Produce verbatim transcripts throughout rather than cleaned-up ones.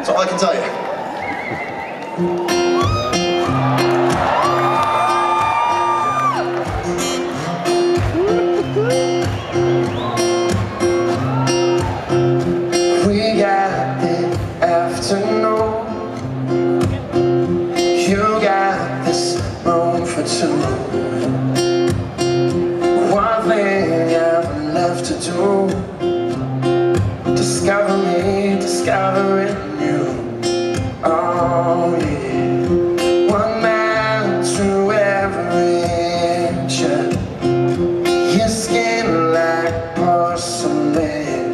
That's all I can tell you. We got the afternoon. You got this room for two. One thing I've left to do. Discover me, discovering you. Oh yeah. One man to every inch. Your skin like porcelain.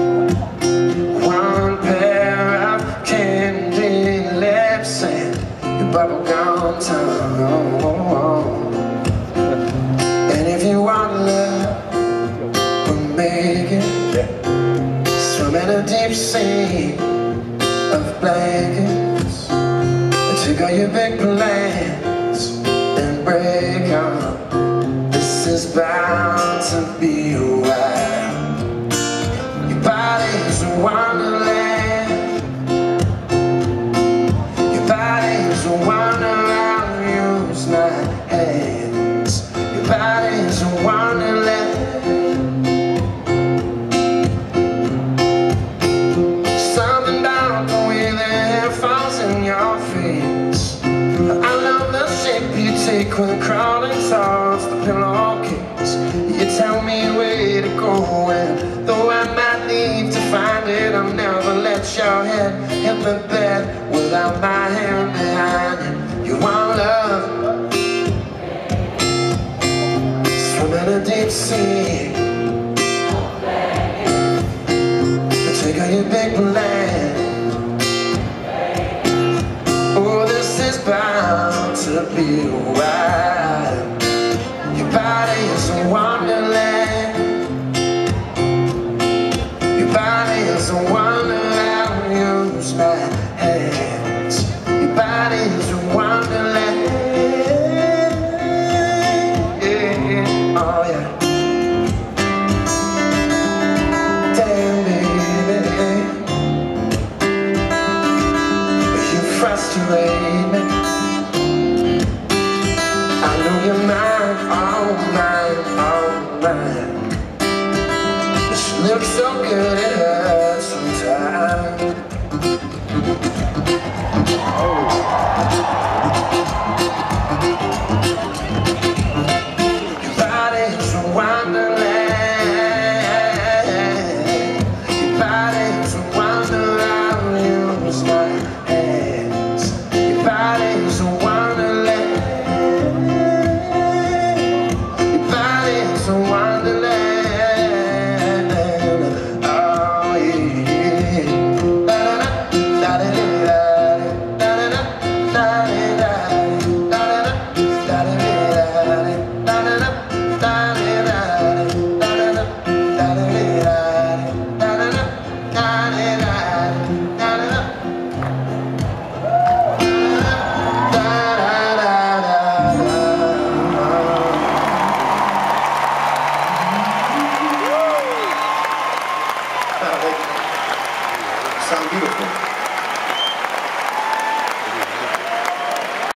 One pair of candy lips and your bubblegum tongue. And if you want love, we'll make it. Swim in a deep sea of blankets. Take all your big plans and break up. This is bound to be a while. Your body's a wonderland. Your body's a wonder. I'll use my hands. Your body's a wonderland. Something about the way the hair falls in your face. I love the shape you take when crawling towards the pillowcase. You tell me where to go, and though I might need to find it, I'll never let your head hit the bed without my hand behind it. You want love? Swim in a deep sea. Take all your big plans. Oh, this is bound to be a while. Your body is a wonderland. Your body is a wonder. I'll use my hands. Your body is a wonderland. Yeah. Oh yeah. Damn baby, you frustrate.